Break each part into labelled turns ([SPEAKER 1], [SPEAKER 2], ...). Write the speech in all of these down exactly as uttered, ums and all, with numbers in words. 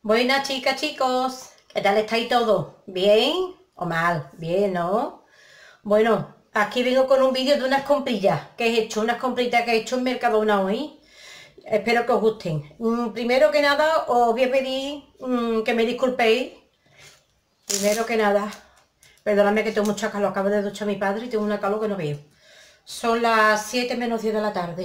[SPEAKER 1] Buenas chicas, chicos, ¿qué tal estáis todos? ¿Bien o mal? Bien, ¿no? Bueno, aquí vengo con un vídeo de unas comprillas que he hecho, unas compritas que he hecho en Mercadona hoy. Espero que os gusten. Mm, primero que nada, os voy a pedir mm, que me disculpéis. Primero que nada, perdóname que tengo mucha calor, acabo de duchar a mi padre y tengo una calor que no veo. Son las siete menos diez de la tarde.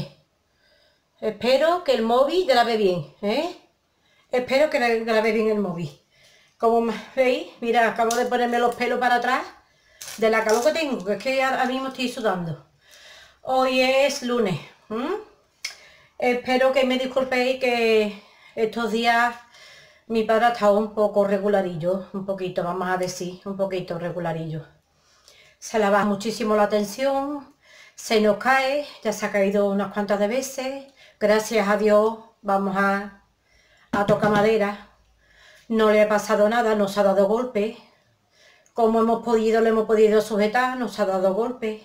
[SPEAKER 1] Espero que el móvil grabe bien, ¿eh? Espero que grabe bien el móvil. Como veis, mira, acabo de ponerme los pelos para atrás de la calor que tengo, que es que ahora mismo estoy sudando. Hoy es lunes. ¿m? Espero que me disculpéis que estos días mi padre ha estado un poco regularillo, un poquito, vamos a decir, un poquito regularillo. Se le baja muchísimo la tensión, se nos cae, ya se ha caído unas cuantas de veces. Gracias a Dios, vamos a, a tocar madera. No le ha pasado nada, no se ha dado golpe. Como hemos podido, le hemos podido sujetar, nos ha dado golpes,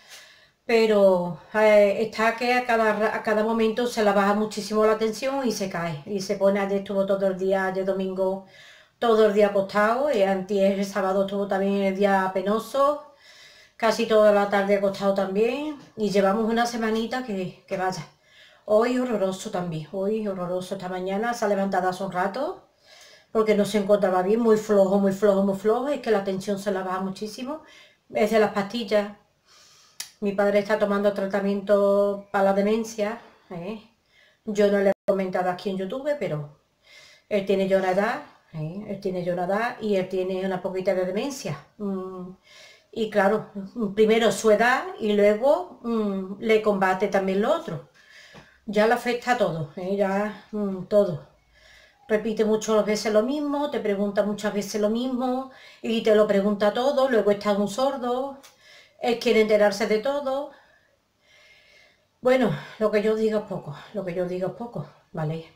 [SPEAKER 1] pero eh, está que a cada, a cada momento se le baja muchísimo la tensión y se cae, y se pone. Ayer estuvo todo el día, ayer domingo, todo el día acostado, y antes el sábado estuvo también el día penoso, casi toda la tarde acostado también, y llevamos una semanita que, que vaya. Hoy horroroso también, hoy horroroso. Esta mañana se ha levantado hace un rato, porque no se encontraba bien, muy flojo, muy flojo, muy flojo, es que la tensión se la baja muchísimo. Es de las pastillas. Mi padre está tomando tratamiento para la demencia. ¿eh? Yo no le he comentado aquí en YouTube, pero él tiene ya una edad, ¿eh? él tiene ya una edad y él tiene una poquita de demencia. Mm, y claro, primero su edad y luego mm, le combate también lo otro. Ya le afecta a todo, ¿eh? ya mm, todo. Repite muchas veces lo mismo, te pregunta muchas veces lo mismo y te lo pregunta todo, luego está un sordo, él quiere enterarse de todo. Bueno, lo que yo digo es poco, lo que yo digo es poco, ¿vale?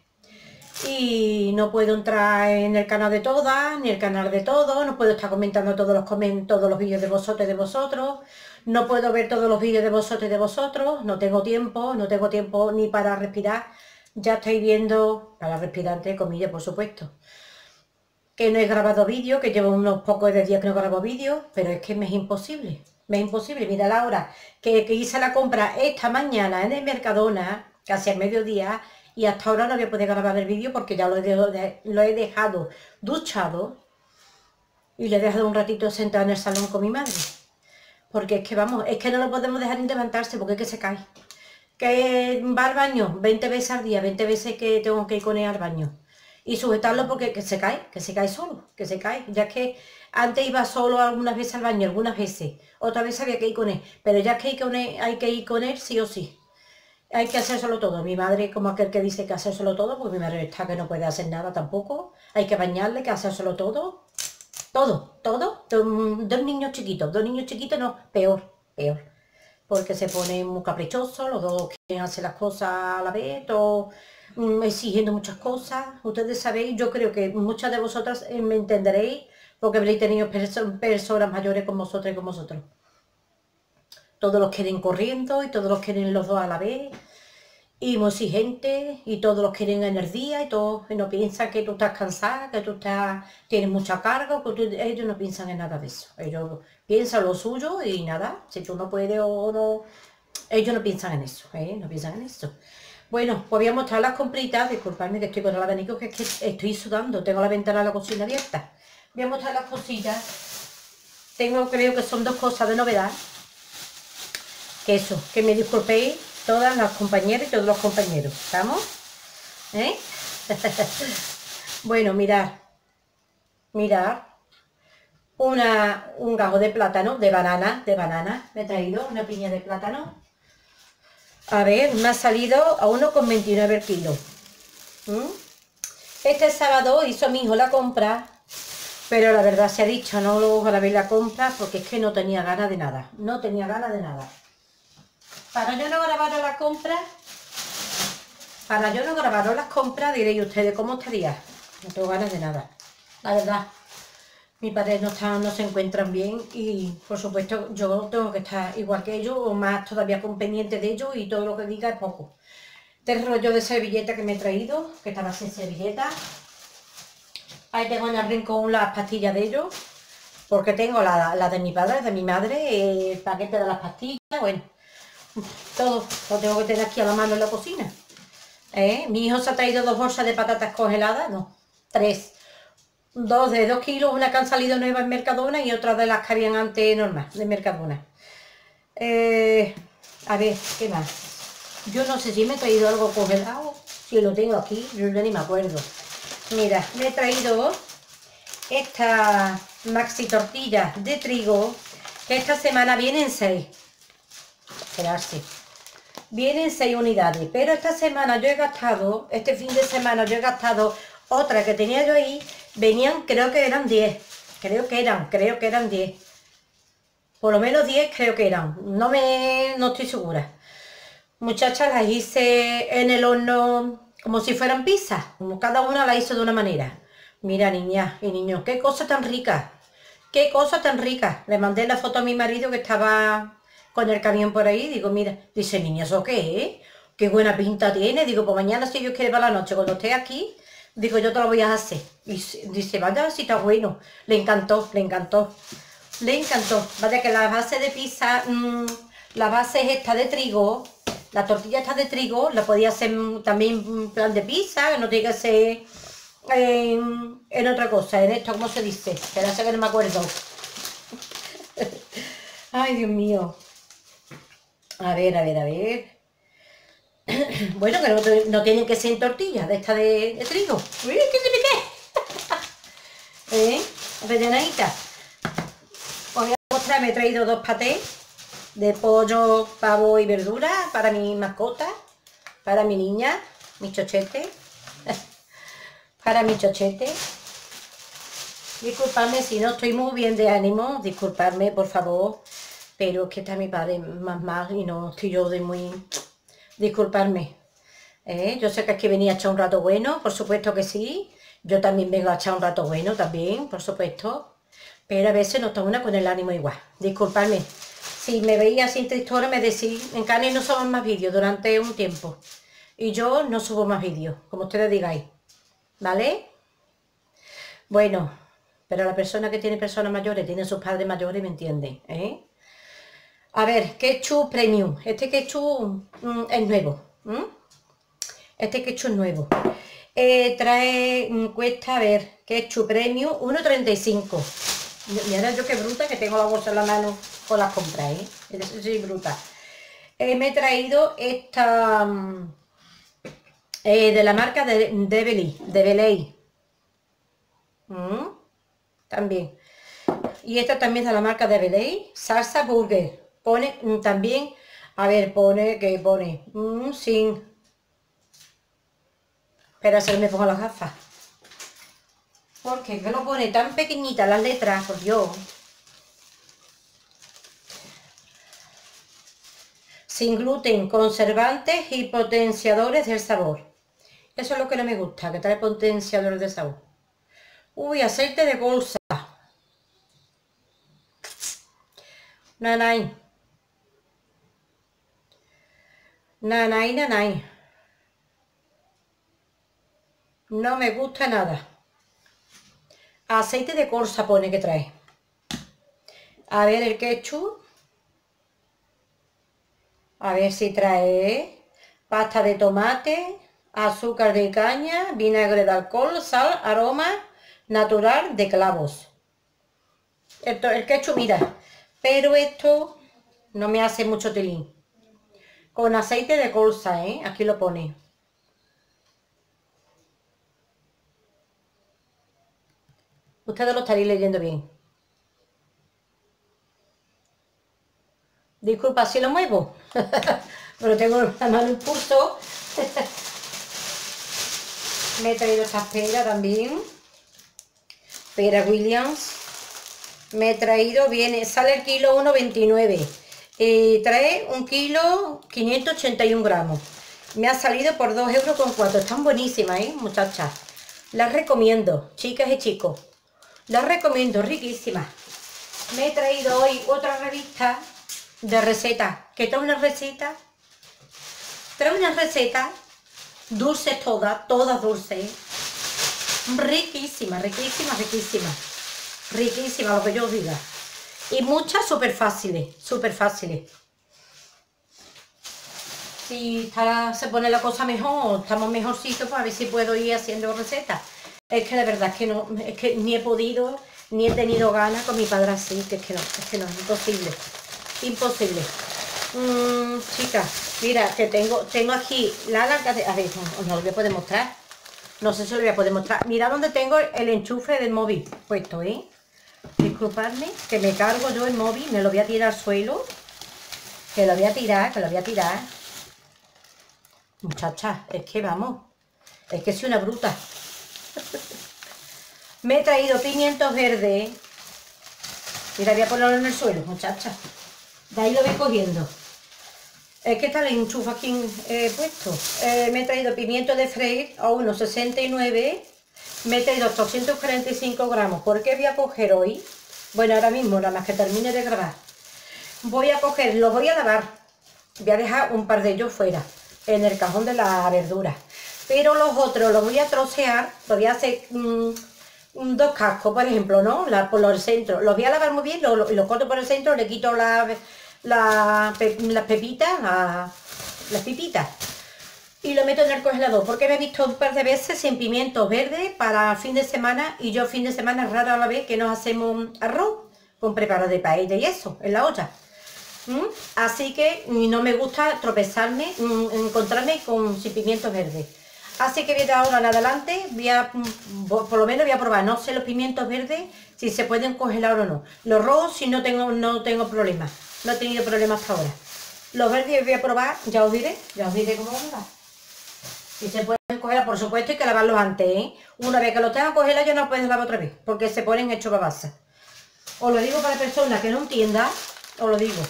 [SPEAKER 1] Y no puedo entrar en el canal de todas, ni el canal de todos, no puedo estar comentando todos los, comen todos los vídeos de vosotros y de vosotros, no puedo ver todos los vídeos de vosotros y de vosotros, no tengo tiempo, no tengo tiempo ni para respirar. Ya estáis viendo, para respirar entre comillas, por supuesto, que no he grabado vídeo, que llevo unos pocos de días que no grabo vídeo, pero es que me es imposible, me es imposible. Mira la hora que, que hice la compra esta mañana en el Mercadona, casi al mediodía, y hasta ahora no voy a poder grabar el vídeo porque ya lo he, dejado, lo he dejado duchado y le he dejado un ratito sentado en el salón con mi madre. Porque es que vamos, es que no lo podemos dejar ni levantarse porque es que se cae. Que va al baño veinte veces al día, veinte veces que tengo que ir con él al baño. Y sujetarlo porque que se cae, que se cae solo, que se cae. Ya que antes iba solo algunas veces al baño, algunas veces. Otra vez había que ir con él. Pero ya que hay que, él, hay que ir con él sí o sí. Hay que hacérselo todo. Mi madre, como aquel que dice que hacérselo todo, pues mi madre está que no puede hacer nada tampoco. Hay que bañarle, que hacérselo todo. Todo, todo. Dos niños chiquitos, dos niños chiquitos no, peor, peor. Porque se ponen muy caprichosos, los dos quieren hacer las cosas a la vez, todos mm, exigiendo muchas cosas. Ustedes sabéis, yo creo que muchas de vosotras eh, me entenderéis, porque habréis tenido perso personas mayores con vosotras y con vosotros. Todos los quieren corriendo y todos los quieren los dos a la vez, y muy exigentes, y todos los quieren en el día, y todos y no piensan que tú estás cansada, que tú estás, tienes mucha carga, que tú, ellos no piensan en nada de eso. Ellos piensan lo suyo y nada, si tú no puedes o no, ellos no piensan en eso, ¿eh? No piensan en eso. Bueno, pues voy a mostrar las compritas, disculpadme que estoy con el abanico, que es que estoy sudando, tengo la ventana de la cocina abierta. Voy a mostrar las cosillas. Tengo, creo que son dos cosas de novedad. Que eso, que me disculpéis todas las compañeras y todos los compañeros, ¿estamos? ¿Eh? Bueno, mirad, mirad, una, un gajo de plátano, de banana, de banana, me he traído una piña de plátano. A ver, me ha salido a uno con veintinueve el kilo. ¿Mm? Este sábado hizo mi hijo la compra, pero la verdad se ha dicho, no lo grabé la compra porque es que no tenía ganas de nada, no tenía ganas de nada. Para yo no grabar la compra, para yo no grabar las compras, diréis ustedes, ¿cómo estaría? No tengo ganas de nada, la verdad. Mis padres no, están, no se encuentran bien y, por supuesto, yo tengo que estar igual que ellos o más todavía con pendiente de ellos y todo lo que diga es poco. Este rollo de servilleta que me he traído, que estaba sin servilleta, Ahí tengo en el rincón las pastillas de ellos, porque tengo la, la de mi padre, de mi madre, el paquete de las pastillas, bueno, todo lo tengo que tener aquí a la mano en la cocina. ¿Eh? Mi hijo se ha traído dos bolsas de patatas congeladas, no, tres. Dos de dos kilos, una que han salido nuevas en Mercadona y otra de las que habían antes normal, de Mercadona. Eh, a ver, ¿qué más? Yo no sé si me he traído algo congelado, si lo tengo aquí, yo ya ni me acuerdo. Mira, me he traído esta maxi tortilla de trigo, que esta semana vienen seis. Esperarse. Vienen seis unidades, pero esta semana yo he gastado, este fin de semana yo he gastado otra que tenía yo ahí, venían, creo que eran diez, creo que eran, creo que eran diez. Por lo menos diez creo que eran, no me, no estoy segura. Muchachas, las hice en el horno como si fueran pizzas, como cada una la hizo de una manera. Mira, niña y niños, qué cosa tan rica, qué cosa tan rica. Le mandé la foto a mi marido que estaba con el camión por ahí, digo, mira, dice, niña, ¿eso qué es? Qué buena pinta tiene, digo, pues mañana si Dios quiere para la noche, cuando esté aquí, digo, yo te lo voy a hacer. Y dice, vaya, si está bueno, le encantó, le encantó, le encantó. Vaya que la base de pizza, mmm, la base es esta de trigo, la tortilla esta de trigo, la podía hacer también en plan de pizza, no tiene que ser en, en otra cosa, en esto, ¿cómo se dice? Espera, sé que no me acuerdo. Ay, Dios mío. A ver, a ver, a ver. Bueno, que no, no tienen que ser en tortillas de esta de, de trigo. Uy, ¿qué se me qué? ¿Eh? Rellenadita. Os voy a mostrar, me he traído dos patés de pollo, pavo y verdura para mi mascota, para mi niña, mi chochete. Para mi chochete. Disculpadme si no estoy muy bien de ánimo, disculpadme por favor, pero es que está mi padre más mal y no estoy yo de muy... Disculpadme. ¿Eh? Yo sé que aquí venía a echar un rato bueno, por supuesto que sí. Yo también vengo a echar un rato bueno, también, por supuesto. Pero a veces no está una con el ánimo igual. Disculpadme. Si me veía sin tristora me decís, en Cani no suban más vídeos durante un tiempo. Y yo no subo más vídeos, como ustedes digáis. ¿Vale? Bueno, pero la persona que tiene personas mayores, tiene sus padres mayores, ¿me entienden? ¿Eh? A ver, ketchup premium. Este ketchup mm, es nuevo. ¿Mm? Este ketchup es nuevo. Eh, trae, mm, cuesta, a ver, ketchup premium, uno treinta y cinco. Mira yo qué bruta que tengo la bolsa en la mano con las compras, ¿eh? Soy bruta. Eh, me he traído esta mm, eh, de la marca de, de Belay, de Belay. Mm, también. Y esta también es de la marca de Belay, salsa burger. Pone mm, también, a ver, pone, ¿qué pone? Mm, sin... Espera, se me pongo las gafas. Porque que lo pone tan pequeñita las letras, por Dios. Sin gluten, conservantes y potenciadores del sabor. Eso es lo que no me gusta, que trae potenciadores de sabor. Uy, aceite de colza. Nanay. Nanay, nanay. No me gusta nada. Aceite de colza pone que trae. A ver el ketchup. A ver si trae pasta de tomate, azúcar de caña, vinagre de alcohol, sal, aroma natural de clavos. Esto, el ketchup, mira, pero esto no me hace mucho tilín. Con aceite de colza, ¿eh? Aquí lo pone. Ustedes lo estaréis leyendo bien. Disculpa si lo muevo, pero tengo la mano en pulso. Me he traído esta pera también. Pera Williams. Me he traído, viene, sale el kilo uno veintinueve. Eh, trae un kilo quinientos ochenta y un gramos. Me ha salido por dos euros con cuatro. Están buenísimas, ¿eh, muchachas? Las recomiendo, chicas y chicos. Las recomiendo, riquísimas. Me he traído hoy otra revista de recetas. Que trae una receta. Trae una receta. Dulces todas, todas dulces. Riquísima, riquísima, riquísima. Riquísima, lo que yo os diga. Y muchas súper fáciles, súper fáciles. Si está, se pone la cosa mejor, estamos mejorcitos, pues a ver si puedo ir haciendo recetas. Es que de verdad es que no, es que ni he podido, ni he tenido ganas con mi padre así, que es que no, es que no, es imposible. Imposible. Mmm, chicas, mira, que tengo, tengo aquí la larga de... A ver, no, no lo voy a poder mostrar. No sé si lo voy a poder mostrar. Mira dónde tengo el enchufe del móvil puesto, ¿eh? Disculpadme, que me cargo yo el móvil, me lo voy a tirar al suelo. Que lo voy a tirar, que lo voy a tirar. Muchachas, es que vamos, es que soy una bruta. Me he traído pimientos verdes. Mira, voy a ponerlo en el suelo, muchachas. De ahí lo voy cogiendo. Es que está el enchufe aquí eh, puesto. Eh, me he traído pimiento de freír a uno sesenta y nueve. Me he traído ochocientos cuarenta y cinco gramos. ¿Por qué voy a coger hoy? Bueno, ahora mismo, nada más que termine de grabar. Voy a coger, los voy a lavar. Voy a dejar un par de ellos fuera, en el cajón de la verdura. Pero los otros los voy a trocear. Los voy a hacer mmm, dos cascos, por ejemplo, ¿no? La, por el centro. Los voy a lavar muy bien, los, los, los corto por el centro, le quito la, la, las pepitas, la, las pipitas. Y lo meto en el congelador, porque me he visto un par de veces sin pimientos verdes para fin de semana, y yo fin de semana raro a la vez que nos hacemos arroz con preparado de paella y eso, en la olla. ¿Mm? Así que no me gusta tropezarme, encontrarme con sin pimientos verdes. Así que de ahora en adelante, voy a, por lo menos voy a probar, no sé los pimientos verdes, si se pueden congelar o no. Los rojos si no tengo, no tengo problemas, no he tenido problemas hasta ahora. Los verdes voy a probar, ya os diré, ya os diré cómo van. Si se pueden congelar, por supuesto, hay que lavarlos antes, ¿eh? Una vez que los tengan congelados, ya no puedes lavar otra vez, porque se ponen hechos babasas. Os lo digo para personas que no entiendan, os lo digo.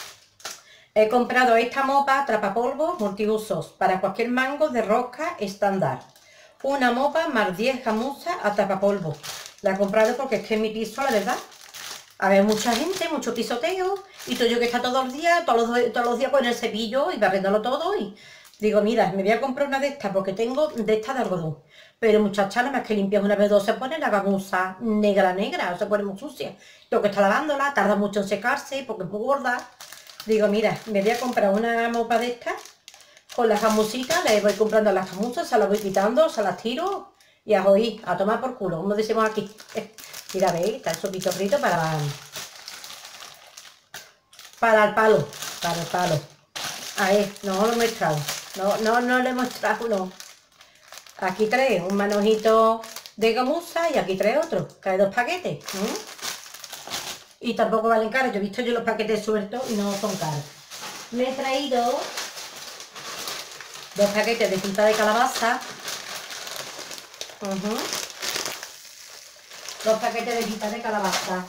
[SPEAKER 1] He comprado esta mopa atrapapolvo multiusos para cualquier mango de rosca estándar. Una mopa más diez gamuzas atrapapolvo. La he comprado porque es que en mi piso, la verdad, a ver, mucha gente, mucho pisoteo, y todo yo que está todos los días, todos los, todos los días con el cepillo y barriéndolo todo, y digo, mira, me voy a comprar una de estas porque tengo de estas de algodón. Pero muchachas, nada más que limpias una vez o dos, se pone la gamuza negra, negra, se pone muy sucia. Tengo que estar lavándola, tarda mucho en secarse porque es muy gorda. Digo, mira, me voy a comprar una mopa de estas con las jamucitas, le voy comprando las jamuzas, se las voy quitando, se las tiro y a oír, a tomar por culo, como decimos aquí. Mira, veis, está el sopito frito para, para el palo, para el palo. A ver, no lo he mostrado, no, no, no lo he mostrado, no. Aquí trae un manojito de gamuza y aquí trae otro, trae dos paquetes. ¿eh? Y tampoco valen caros, yo he visto yo los paquetes sueltos y no son caros. Me he traído dos paquetes de tinta de calabaza. Uh-huh. Dos paquetes de tinta de calabaza.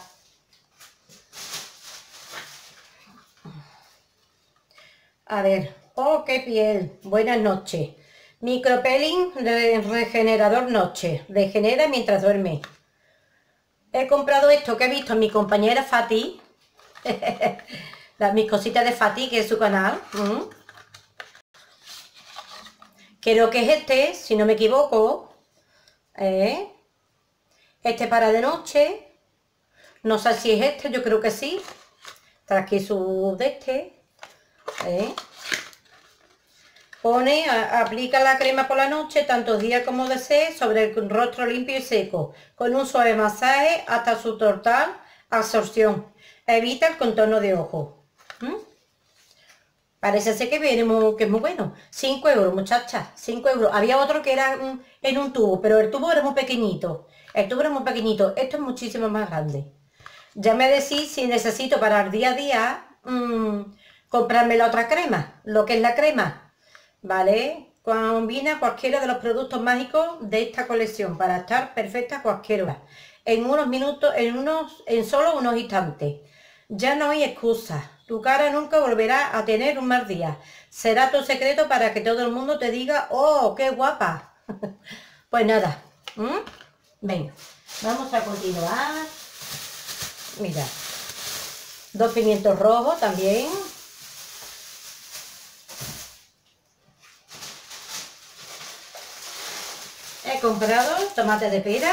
[SPEAKER 1] A ver, oh, qué piel, buenas noches. Micropeeling de regenerador noche, regenera mientras duerme. He comprado esto que he visto en mi compañera Fati, las mis cositas de Fati, que es su canal. ¿Mm? Creo que es este, si no me equivoco. ¿Eh? Este para de noche. No sé si es este, yo creo que sí. Está aquí su de este. ¿Eh? Pone, a, aplica la crema por la noche, tantos días como desee, sobre el rostro limpio y seco, con un suave masaje hasta su total absorción. Evita el contorno de ojo. ¿Mm? Parece ser que viene muy, que es muy bueno. cinco euros, muchachas, cinco euros. Había otro que era un, en un tubo, pero el tubo era muy pequeñito. El tubo era muy pequeñito. Esto es muchísimo más grande. Ya me decís si necesito para el día a día mmm, comprarme la otra crema, lo que es la crema. ¿Vale? Combina cualquiera de los productos mágicos de esta colección para estar perfecta cualquier hora. En unos minutos, en unos, en solo unos instantes. Ya no hay excusa. Tu cara nunca volverá a tener un mal día. Será tu secreto para que todo el mundo te diga, oh, qué guapa. Pues nada. ¿Mm? Venga, vamos a continuar. Mira. Dos pimientos rojos también. He comprado tomate de pera.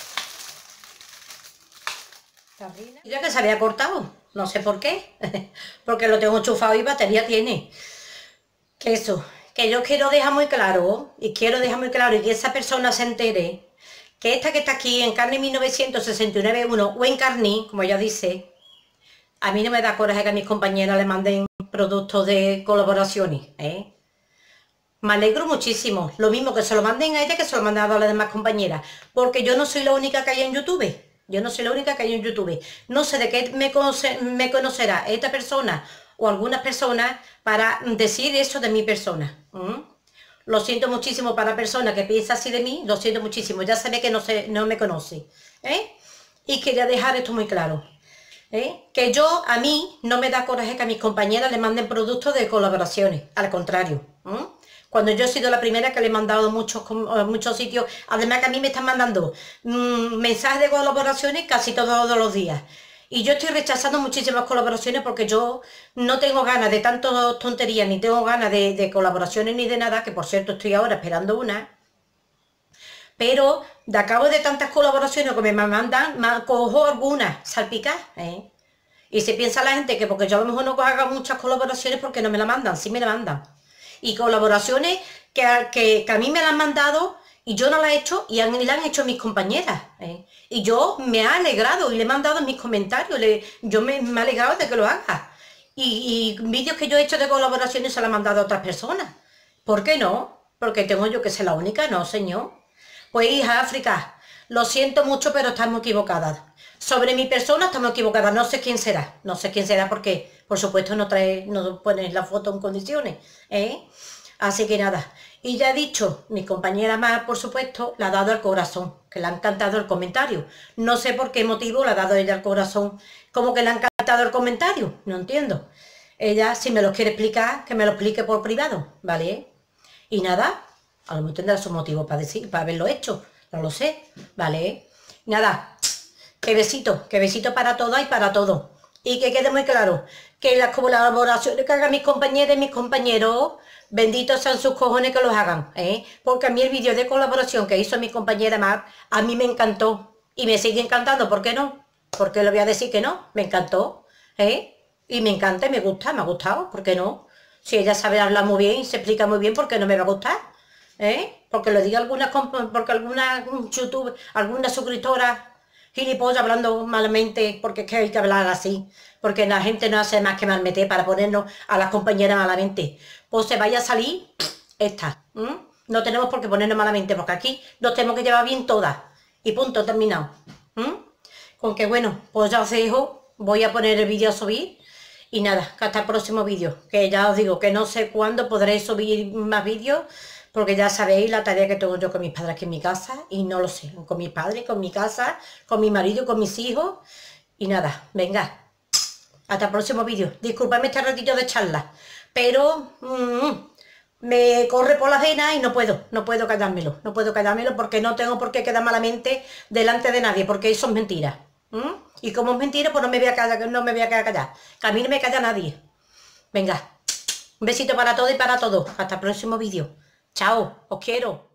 [SPEAKER 1] Ya que se había cortado, no sé por qué, porque lo tengo enchufado y batería tiene. Que eso, que yo quiero dejar muy claro, y quiero dejar muy claro, y que esa persona se entere, que esta que está aquí en Carni mil novecientos sesenta y nueve uno, o en Carni, como ella dice, a mí no me da coraje que a mis compañeras le manden productos de colaboraciones, ¿eh? Me alegro muchísimo, lo mismo que se lo manden a ella que se lo manden a las demás compañeras, porque yo no soy la única que hay en YouTube. Yo no soy la única que hay en YouTube. No sé de qué me, conoce, me conocerá esta persona o algunas personas para decir eso de mi persona. ¿Mm? Lo siento muchísimo para personas que piensa así de mí, lo siento muchísimo. Ya sabe que no, se, no me conoce. ¿Eh? Y quería dejar esto muy claro. ¿Eh? Que yo, a mí, no me da coraje que a mis compañeras le manden productos de colaboraciones. Al contrario. ¿Mm? Cuando yo he sido la primera que le he mandado muchos, muchos sitios, además que a mí me están mandando mmm, mensajes de colaboraciones casi todos los días. Y yo estoy rechazando muchísimas colaboraciones porque yo no tengo ganas de tantas tonterías, ni tengo ganas de, de colaboraciones ni de nada, que por cierto estoy ahora esperando una. Pero de a cabo de tantas colaboraciones que me mandan, me cojo algunas salpicadas, ¿eh? Y se piensa la gente que porque yo a lo mejor no haga muchas colaboraciones porque no me la mandan, sí me la mandan. Y colaboraciones que, que, que a mí me la han mandado y yo no la he hecho y han, la han hecho mis compañeras. ¿eh? Y yo me ha alegrado y le he mandado en mis comentarios, le, yo me, me he alegrado de que lo haga. Y, y vídeos que yo he hecho de colaboraciones se la han mandado a otras personas. ¿Por qué no? Porque tengo yo que ser la única, no señor. Pues hija, África, lo siento mucho pero estamos equivocadas. Sobre mi persona estamos equivocadas, no sé quién será, no sé quién será porque, por supuesto, no trae, no pones la foto en condiciones, ¿eh? Así que nada, y ya he dicho, mi compañera más, por supuesto, la ha dado al corazón, que le ha encantado el comentario. No sé por qué motivo le ha dado ella al corazón, como que le ha encantado el comentario, no entiendo. Ella, si me lo quiere explicar, que me lo explique por privado, ¿vale? Y nada, a lo mejor tendrá su motivo para decir, para haberlo hecho, no lo sé, ¿vale? Nada. Que besito, que besito para todas y para todos. Y que quede muy claro, que las colaboraciones que hagan mis compañeras y mis compañeros, benditos sean sus cojones que los hagan, ¿eh? Porque a mí el vídeo de colaboración que hizo mi compañera Mar, a mí me encantó. Y me sigue encantando, ¿por qué no? ¿Por qué le voy a decir que no? Me encantó, ¿eh? Y me encanta y me gusta, me ha gustado, ¿por qué no? Si ella sabe hablar muy bien y se explica muy bien, ¿por qué no me va a gustar? ¿Eh? Porque lo diga alguna, porque alguna YouTube, alguna suscriptora gilipollas hablando malamente, porque es que hay que hablar así, porque la gente no hace más que malmeter para ponernos a las compañeras malamente. Pues se vaya a salir esta. ¿m? No tenemos por qué ponernos malamente, porque aquí nos tenemos que llevar bien todas. Y punto, terminado. ¿m? Con que bueno, pues ya os dejo, voy a poner el vídeo a subir. Y nada, que hasta el próximo vídeo, que ya os digo que no sé cuándo podré subir más vídeos, porque ya sabéis la tarea que tengo yo con mis padres aquí en mi casa, y no lo sé, con mis padres, con mi casa, con mi marido, con mis hijos, y nada, venga, hasta el próximo vídeo. Disculpadme este ratito de charla, pero mmm, me corre por las venas y no puedo, no puedo callármelo, no puedo callármelo porque no tengo por qué quedar malamente delante de nadie, porque eso es mentira. ¿Mm? Y como es mentira, pues no me voy a callar, no me voy a quedar callada, que a mí no me calla nadie. Venga, un besito para todos y para todos, hasta el próximo vídeo. Chao, os quiero.